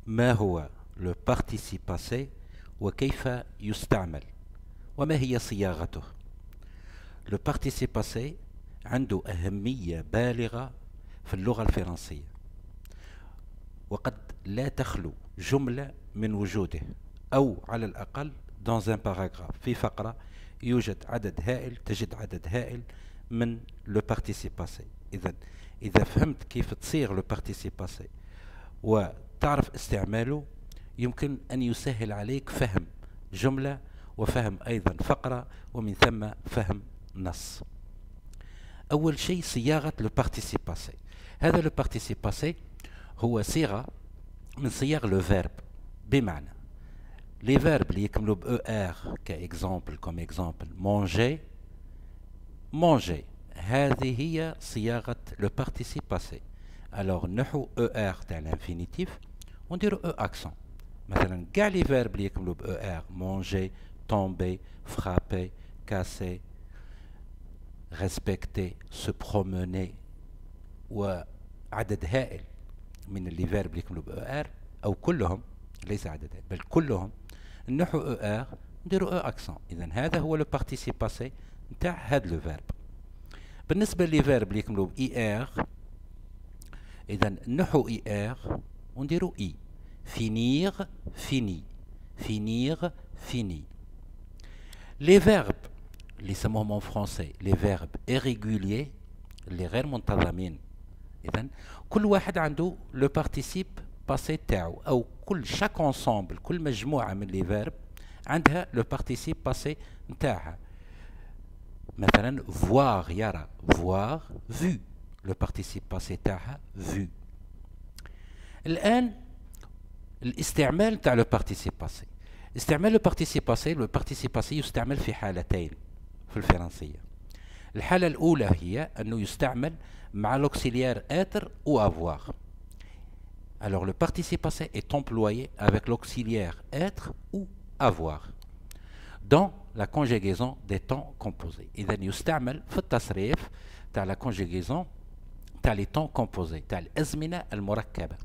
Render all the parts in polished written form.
ما هو le participe passé وكيف يستعمل وما هي صياغته. le participe passé عنده أهمية بالغة في اللغة الفرنسية، وقد لا تخلو جملة من وجوده، أو على الأقل dans un paragraphe، في فقرة يوجد عدد هائل، تجد عدد هائل من le participe passé. إذا فهمت كيف تصيغ le participe passé وتعرف استعماله، يمكن أن يسهل عليك فهم جملة وفهم أيضا فقرة، ومن ثم فهم نص. أول شيء صياغة le participe passé. هذا le participe passé هو صيغة من صيغ le verbe، بمعنى les verbes اللي يكملوا ب ER كإكزامبل، كوم إكزامبل manger، manger، هذه هي صياغة le participe passé. alors نحو ER تاع l'infinitif ونديرو E accent. مثلا كاع لي verbes اللي يكملوا ب ER manger، tomber، frapper، casser، respecter، se promener، وعدد هائل من اللي verbe اللي يكملوا ب ER، أو كلهم، ليس عدد بل كلهم نحو ER نديرو E accent. إذن هذا هو le participe passé نتاع هذا le verbe. بالنسبة لي verbe اللي يكملوا ب ER، إذن نحو ER ونديرو I. finir، fini، finir، fini. les verbes اللي يسموهم en français les verbes irréguliers اللي غير منتظمين، إذن كل واحد عنده le participe passé تاعو، أو كل chaque ensemble، كل مجموعة من les verbes عندها le participe passé نتاعها. مثلا voir يرى، voir، vu، le participe passé تاعها vu. الآن الاستعمال تاع le participe passé. استعمال le participe passé يستعمل في حالتين في الفرنسية. الحالة الأولى هي أنه يستعمل مع l'auxiliaire être ou avoir. alors le participe passé est employé avec l'auxiliaire être ou avoir dans la conjugaison des temps composés. إذا يستعمل في التصريف تاع la conjugaison تاع les temps composés، تاع الأزمنة المركبة.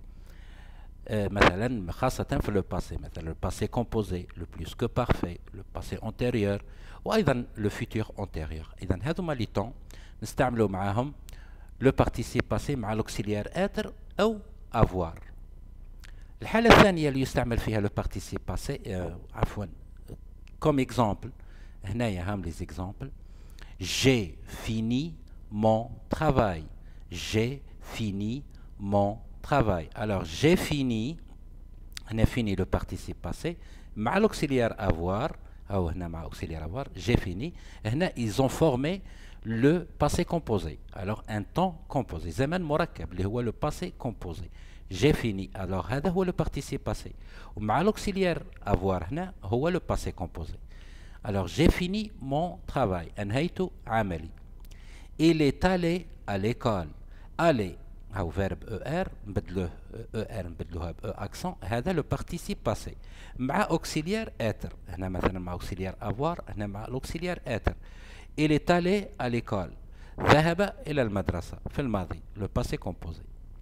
مثلا خاصة في le passé، مثلا le passé composé، le plus que parfait، le passé antérieur، وأيضا le futur antérieur. إذا هذوما لي temps نستعملوا معاهم le participe passé مع l'auxiliaire être أو avoir. الحالة الثانية اللي يستعمل فيها le participe passé عفوا comme exemple، هنايا هام les exemples. j'ai fini mon travail، j'ai fini mon travail. alors j'ai fini، هنا fini le participe passé مع l'auxiliaire avoir، أو هنا مع auxiliaire avoir j'ai fini. هنا ils ont formé le passé composé، alors un temps composé، زمن مركب اللي هو le passé composé. j'ai fini، alors هذا هو le participe passé، ومع l'auxiliaire avoir هنا هو le passé composé. alors j'ai fini mon travail، أنهيت عملي. il est allé à l'école. aller هو verbe ER نبدلوه ER نبدلوها ب E accent، هذا le participe passé مع auxiliaire être. هنا مثلا مع auxiliaire avoir، هنا مع l'auxiliaire être. il est allé à l'école، ذهب إلى المدرسة في الماضي le passé composé.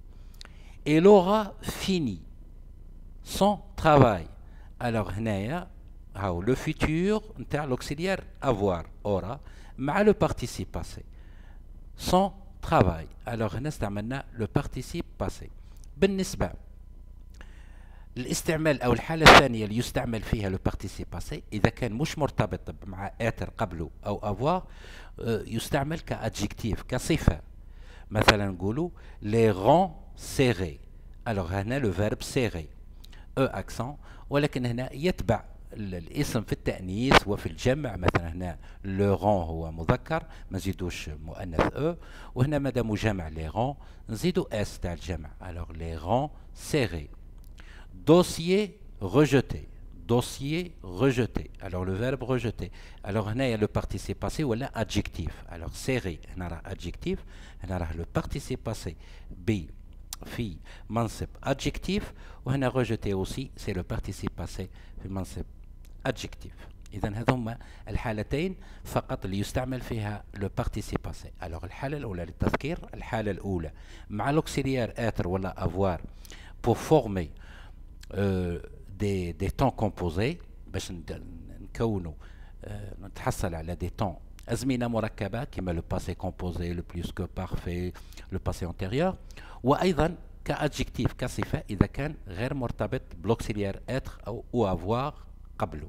il aura fini son travail. alors هنايا هاو le futur نتاع l'auxiliaire avoir aura مع le participe passé son travail. alors هنا استعملنا le participe passé. بالنسبة الاستعمال أو الحالة الثانية اللي يستعمل فيها le participe passé إذا كان مش مرتبط مع être قبله أو avoir، يستعمل كadjectif، كصفة. مثلا نقولوا les rangs serrés. alors هنا le verbe serrer E accent، ولكن هنا يتبع الاسم في التأنيث وفي الجمع. مثلا هنا le rang هو مذكر ما نزيدوش مؤنث E، وهنا مادام جمع les rangs نزيدو S تاع الجمع. alors les rangs serrés. dossier rejeté، dossier rejeté. alors le verbe rejeté، alors هنا le participe passé ولا adjectif. alors serré هنا راه adjectif، هنا راه le participe passé B في منصب adjectif، وهنا rejeté aussi c'est le participe passé في منصب adjectif. إذا هذوما الحالتين فقط اللي يستعمل فيها le participe passé. alors الحالة الأولى للتذكير، الحالة الأولى مع l'auxiliaire être ولا avoir pour former des temps composés باش نكونوا نتحصل على des temps أزمنة مركبة كما le passé composé, le plus que parfait, le passé antérieur. وأيضا كadjectif كصفة إذا كان غير مرتبط بالauxiliaire être أو avoir قبله.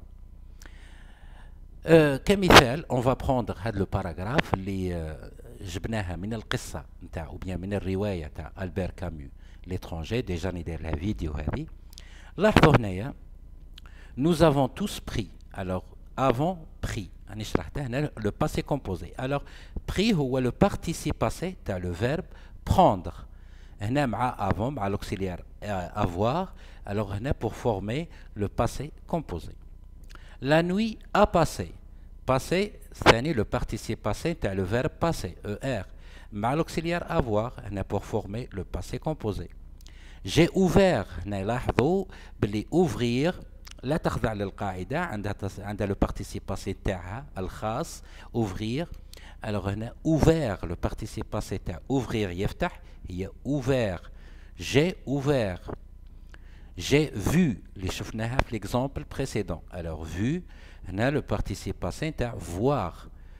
كمثال on va prendre هذا الباراغراف اللي جبناها من القصة نتاع أو bien من الرواية تاع ألبير كامو l'étranger. ديجا ندير لها فيديو هذه. لاحظوا هنايا nous avons tous pris. alors avant pris أنا شرحتها هنا le passé composé. alors pris هو le participe passé تاع le verbe prendre هنا مع avant مع l'auxiliaire avoir. alors هنا pour former le passé composé. la nuit a passé. passé ثاني le participe passé تاع le verbe passé er مع l'auxiliaire avoir هنا pour former le passé composé. j'ai ouvert هنا لاحظوا باللي ouvrir لا تخضع للقاعدة عندها le participe passé تاعها الخاص ouvrir. alors هنا ouvert le participe passé تاع ouvrir يفتح هي ouvert. j'ai ouvert. j'ai vu اللي شفناها في l'exemple précédent. alors vu هنا le participe passé تاع voir.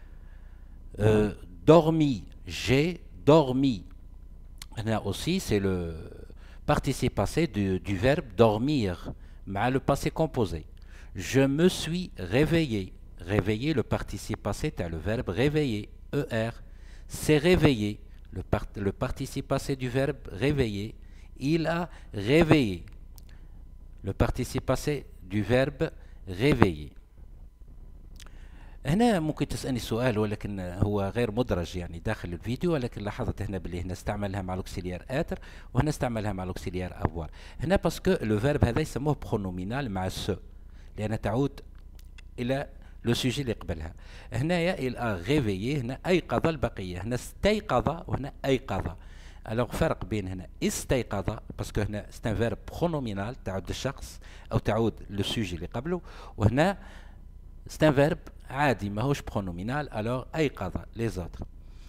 dormi. j'ai dormi. هنا aussi c'est le participe passé du verbe dormir مع le passé composé. je me suis réveillé. réveillé le participe passé تاع le verbe réveiller er. s'est réveillé le participe passé du verbe réveiller. il a réveillé le participe passé du verbe réveiller. هنا ممكن تسألني سؤال ولكن هو غير مدرج يعني داخل الفيديو، ولكن لاحظت هنا باللي هنا استعملها مع لوكسيليير اتر وهنا استعملها مع لوكسيليير افوار. هنا باسكو لو فيرب هذا يسموه برونومينال مع سو لأن تعود إلى لو سوجي اللي قبلها. هنايا il a réveillé هنا أيقظ البقية، هنا استيقظ وهنا أيقظ. alors فرق بين هنا استيقظ باسكو هنا c'est un verbe pronominal تعود الشخص أو تعود لو سوجي اللي قبله، وهنا c'est un verbe عادي ماهوش pronominal alors أيقظ les autres.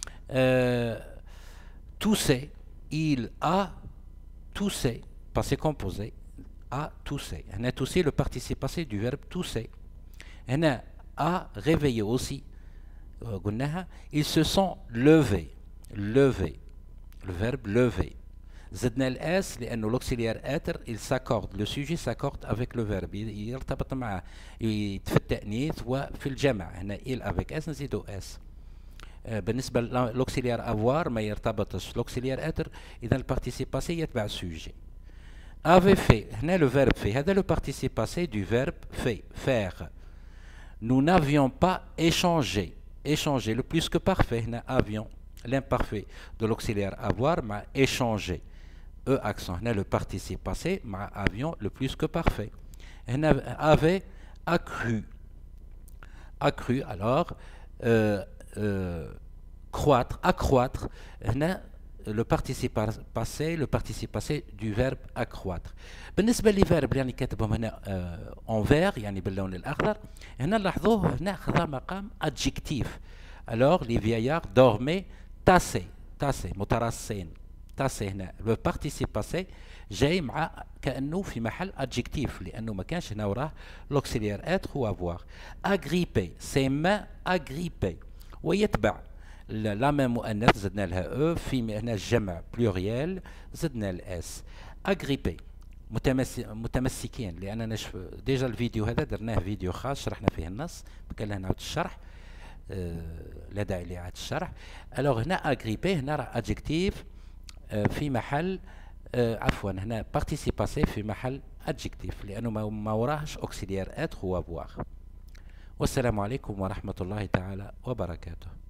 toussé il a toussé passé composé a toussé. هنا toussé le participe passé du verbe tousser. هنا a réveillé aussi قلناها ils se sont levés levé le verbe lever. زدنا الاس لانه لوكسيليير اتر il s'accorde le sujet s'accorde avec le verbe يرتبط معه في التأنيث وفي الجمع. هنا il avec اس نزيدو اس. بالنسبة للوكسيليير افوار ما يرتبطش لوكسيليير اتر اذا البارتيسيب باسي يتبع السوجي. avait fait هنا le verbe fait هذا le participe passé du verbe fait faire. nous n'avions pas échangé échanger le plus que parfait هنا avions l'imparfait de l'auxiliaire avoir مع échanger e accent هنا le participe passé مع avion le plus que parfait. هنا avait accru accru alors croître accroître هنا le participe passé du verbe accroître. بالنسبة للفيرب يعني كاتبهم هنا envers يعني باللون الأخضر، هنا لاحظوه هنا خذا مقام adjectif. alors les vieillards dormaient tassés tassés متراصين tassés. هنا le participe passé جاي مع كأنه في محل adjectif لأنه ما كانش هنا وراه l'auxiliaire être ou avoir. agrippé ses mains agrippées ويتبع لام مؤنث زدنا لها او في هنا الجمع بلوريال زدنا الاس. agrippé متمسكين لأننا ديجا الفيديو هذا درناه فيديو خاص شرحنا فيه النص ما كان له نعاود الشرح لا داعي لإعادة الشرح. alors هنا agrippé هنا راه adjectif في محل عفوا هنا participe passé في محل adjectif لأنه ما وراهش auxiliaire être ou avoir. والسلام عليكم ورحمة الله تعالى وبركاته.